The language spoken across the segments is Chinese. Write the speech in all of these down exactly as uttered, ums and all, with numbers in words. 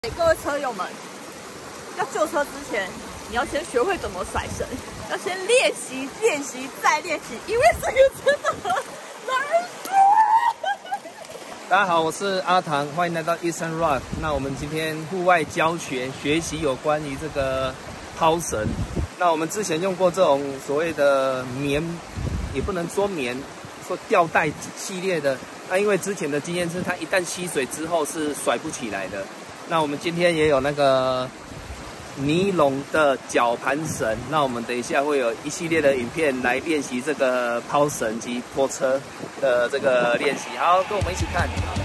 各位车友们，要救车之前，你要先学会怎么甩绳，要先练习、练习再练习，因为这个真的很难学。 大家好，我是阿唐，欢迎来到 Eastern Rock。那我们今天户外教学学习有关于这个抛绳。那我们之前用过这种所谓的棉，也不能说棉，说吊带系列的。那因为之前的经验是，它一旦吸水之后是甩不起来的。那我们今天也有那个尼龙的绞盘绳，那我们等一下会有一系列的影片来练习这个抛绳及拖车的这个练习。好，跟我们一起看。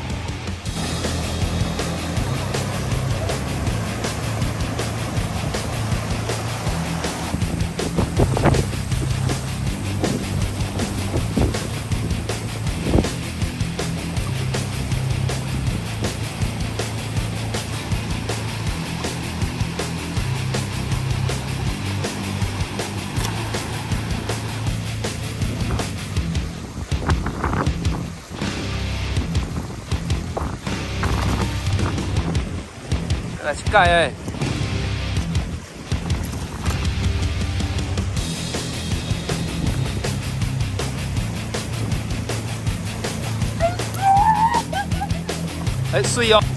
来去盖哎！哎，水哦！